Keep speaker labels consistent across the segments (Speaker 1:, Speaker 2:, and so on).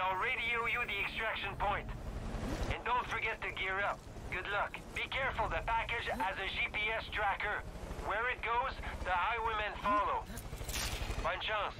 Speaker 1: I'll radio you the extraction point. And don't forget to gear up. Good luck. Be careful, the package has a GPS tracker. Where it goes, the highwaymen follow. Bonne chance.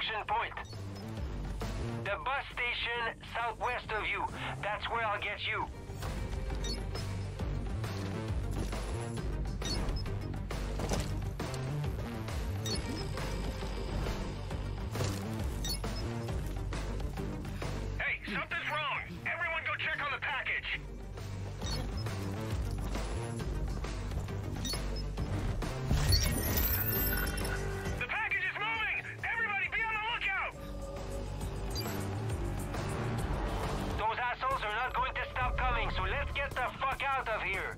Speaker 1: extraction point. The bus station southwest of you. That's where I'll get you.
Speaker 2: Hey, something's wrong! Everyone go check on the package! The package is moving! Everybody be on the lookout!
Speaker 1: Those assholes are not going to stop coming, so let's get the fuck out of here.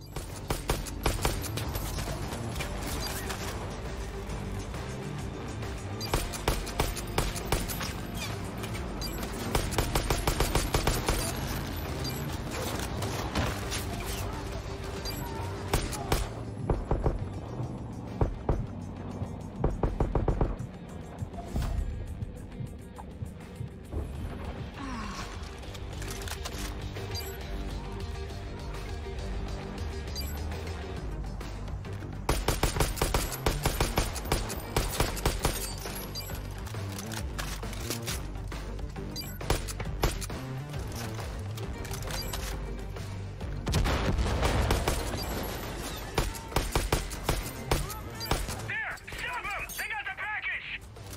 Speaker 2: There! Stop them! They got the package!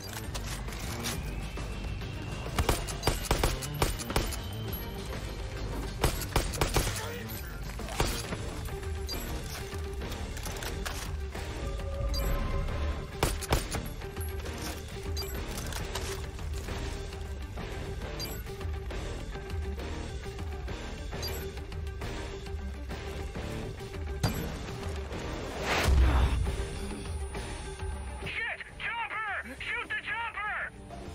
Speaker 2: Shit! Chopper! Shoot the chopper!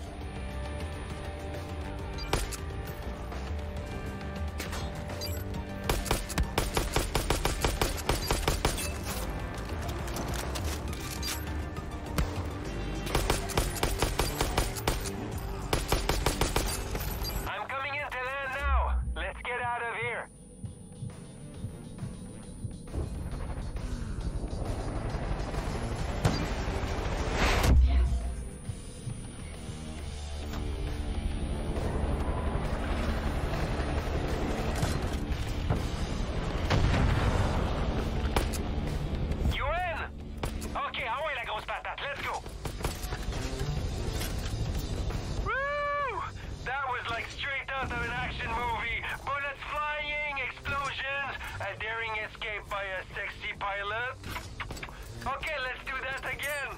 Speaker 1: I'm coming into land now. Let's get out of here. You in? Okay, away la grosse patate. Let's go. Woo! That was like straight out of an action movie. Bullets flying, explosions, a daring escape by a sexy pilot. Okay, let's do that again.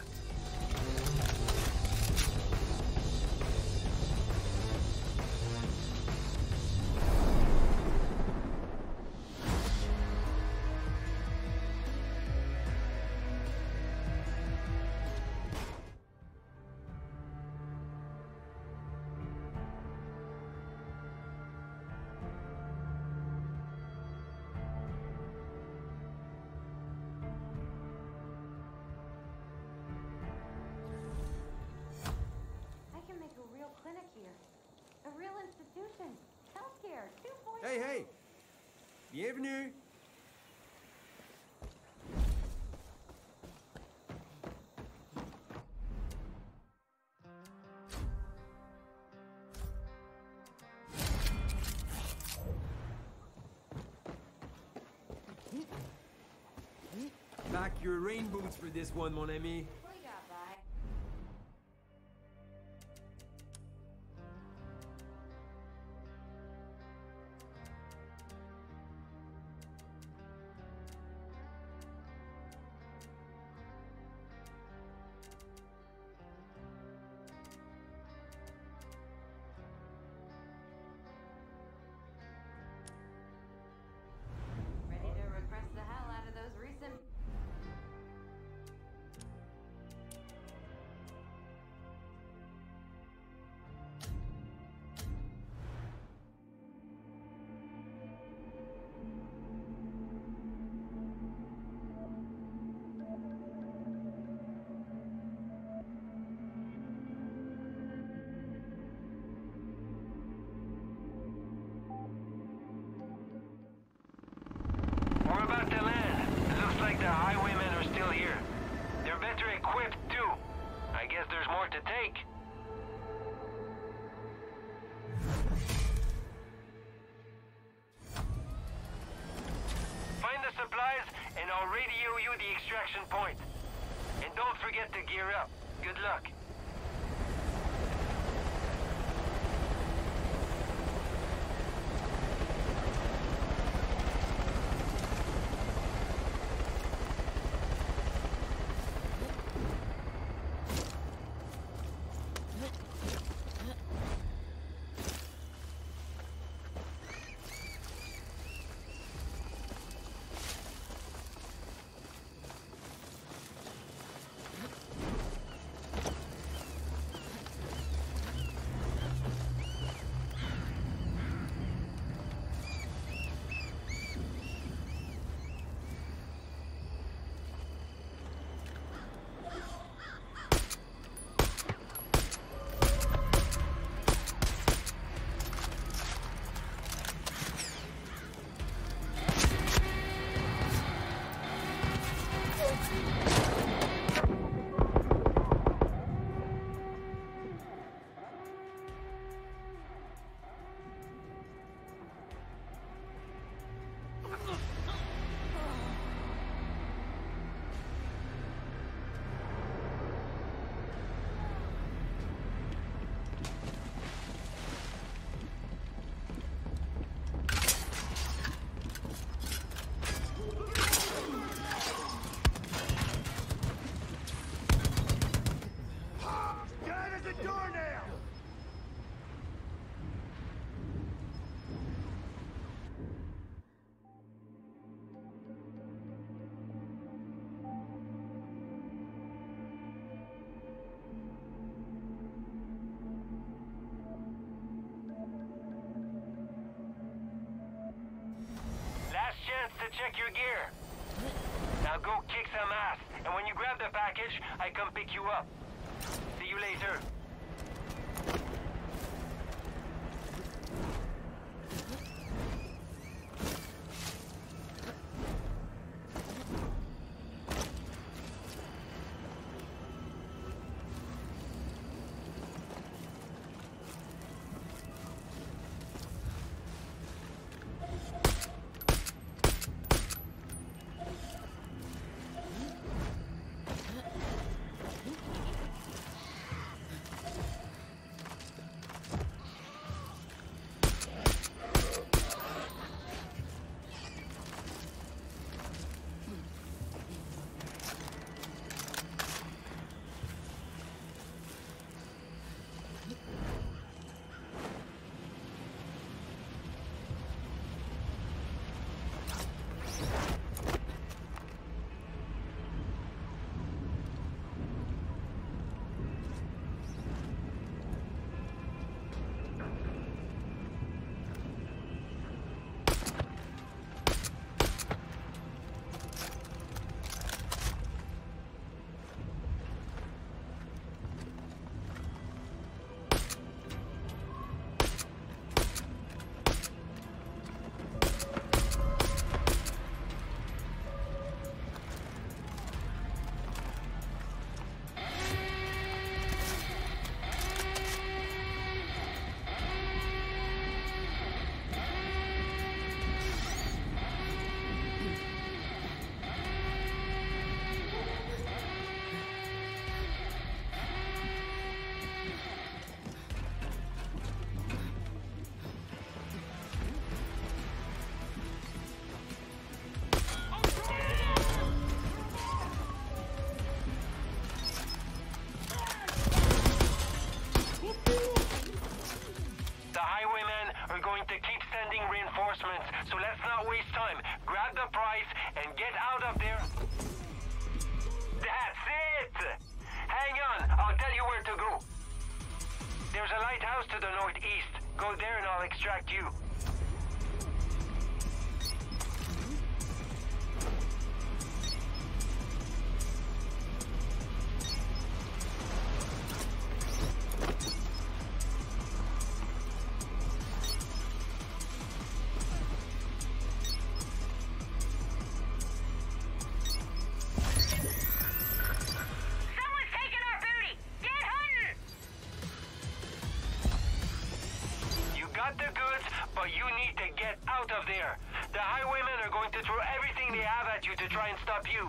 Speaker 3: I can make a real clinic here. A real institution. Healthcare 2.0.
Speaker 4: Hey, hey! Bienvenue! Pack your rain boots for this one, mon ami.
Speaker 3: What do you got, Vi? Ready to repress the hell out of those recent...
Speaker 1: radio you the extraction point. And don't forget to gear up. Good luck. To check your gear. Now go kick some ass, and when you grab the package, I come pick you up. See you later. So let's not waste time. Grab the prize and get out of there. That's it! Hang on, I'll tell you where to go. There's a lighthouse to the northeast. Go there and I'll extract you. got the goods, but you need to get out of there. The highwaymen are going to throw everything they have at you to try and stop you.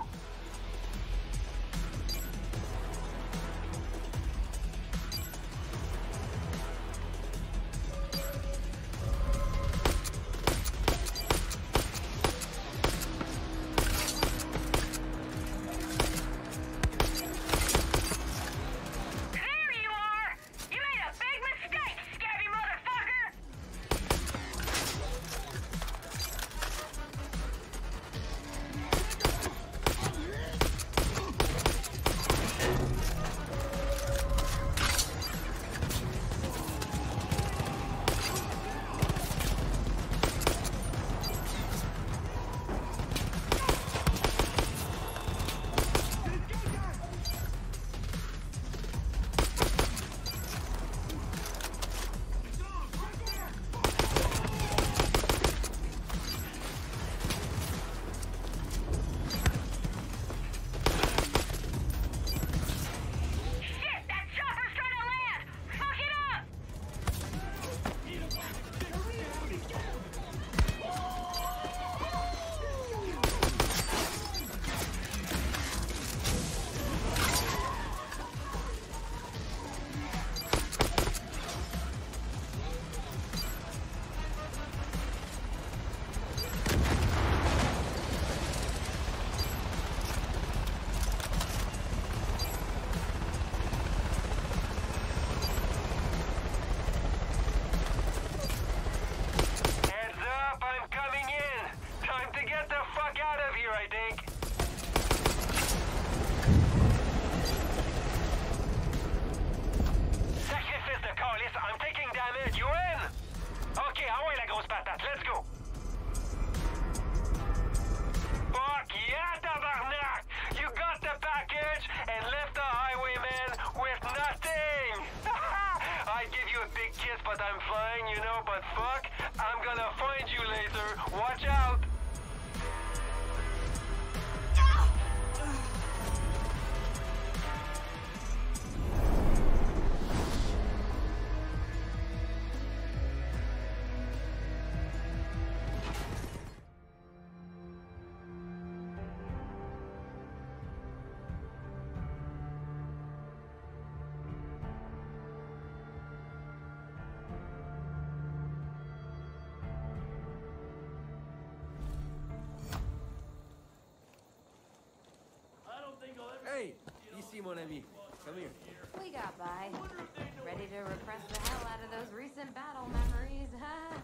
Speaker 1: Watch out!
Speaker 4: Hey, ici mon ami. Come here.
Speaker 3: We got by. Ready to repress the hell out of those recent battle memories, huh?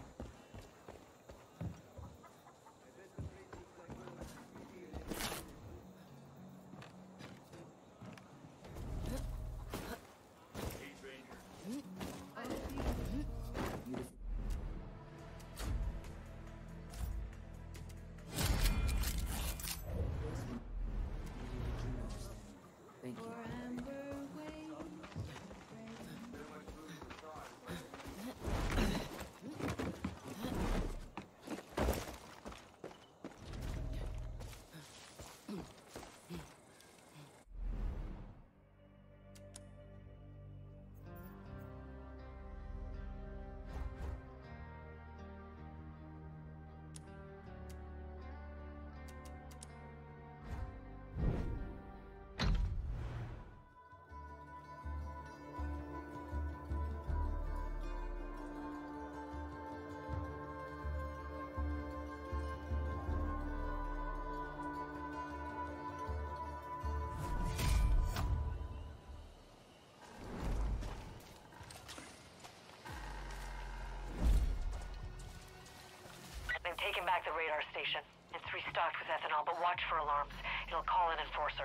Speaker 4: Thank you.
Speaker 5: They've taken back the radar station. It's restocked with ethanol, but watch for alarms. It'll call an enforcer.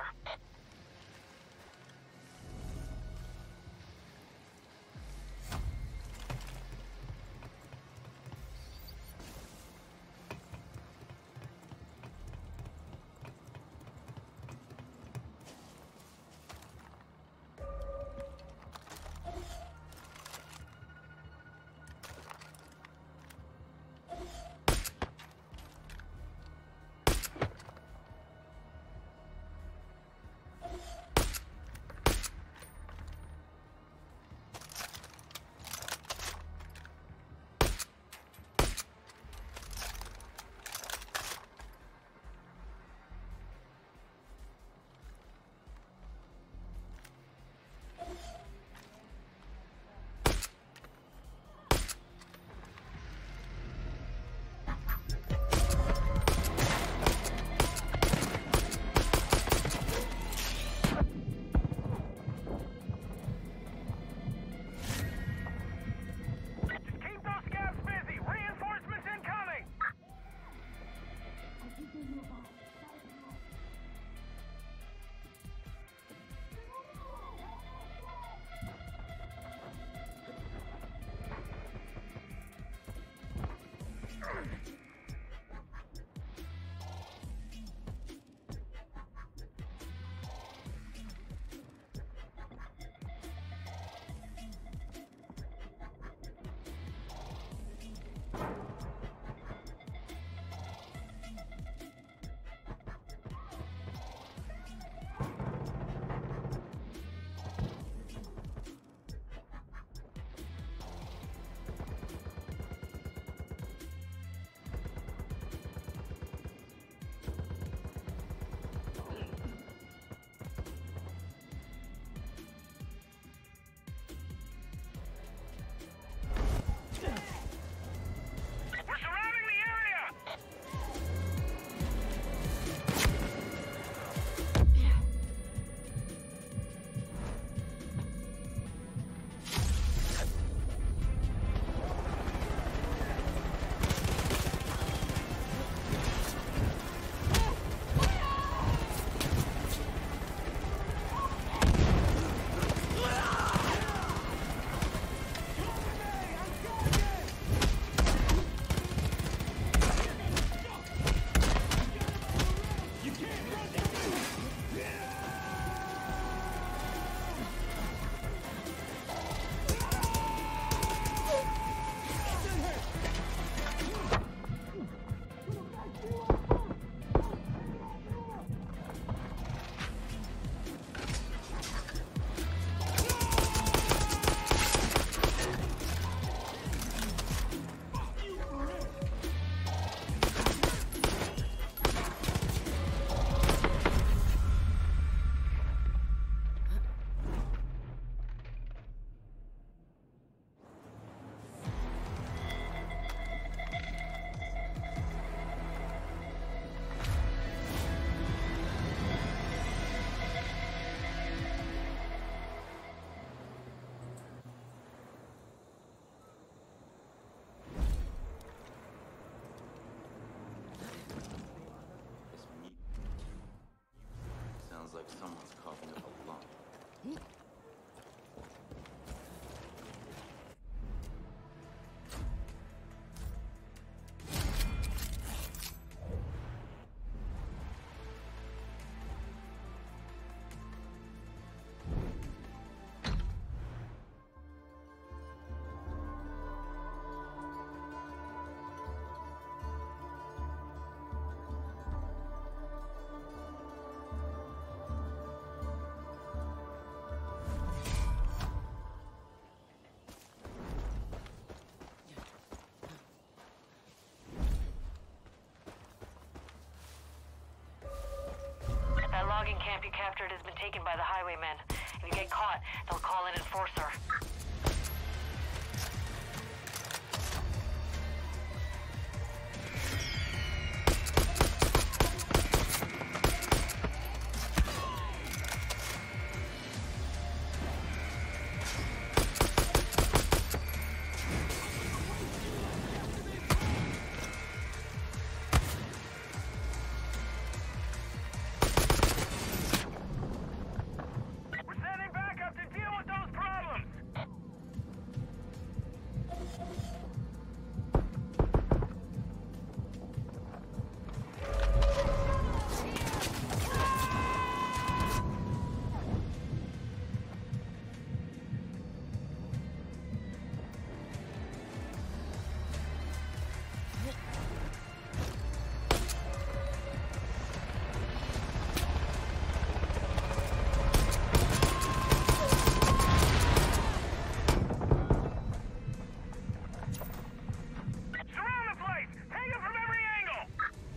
Speaker 5: after it has been taken by the highwaymen. If you get caught, they'll call an enforcer.
Speaker 2: We're sending backup to deal with those problems. Surround the place. Take it from every angle.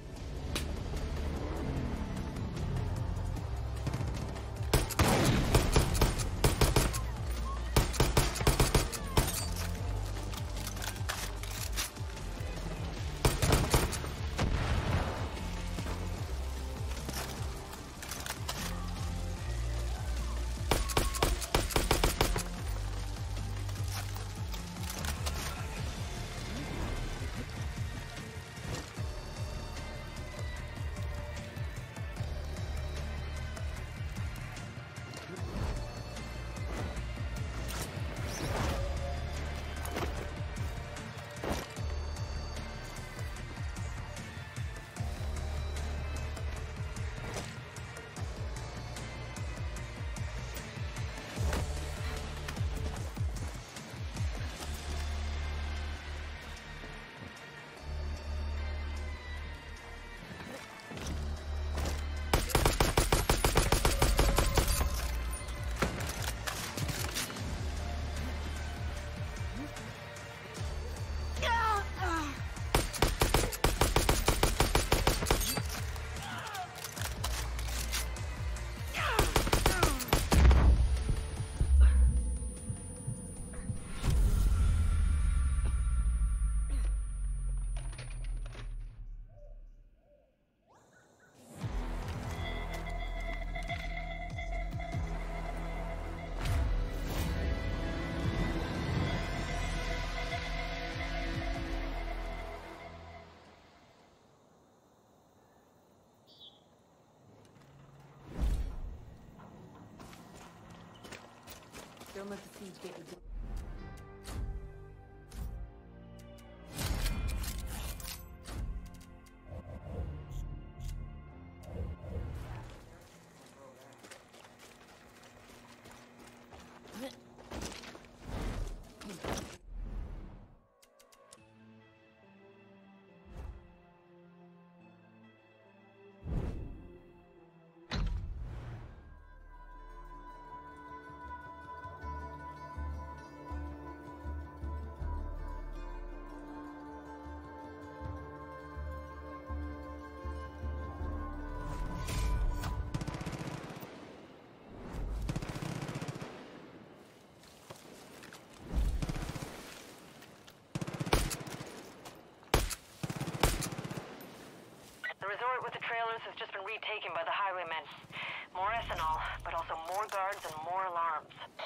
Speaker 3: Don't let the siege get you.
Speaker 5: The resort with the trailers has just been retaken by the highwaymen. More ethanol, but also more guards and more alarms.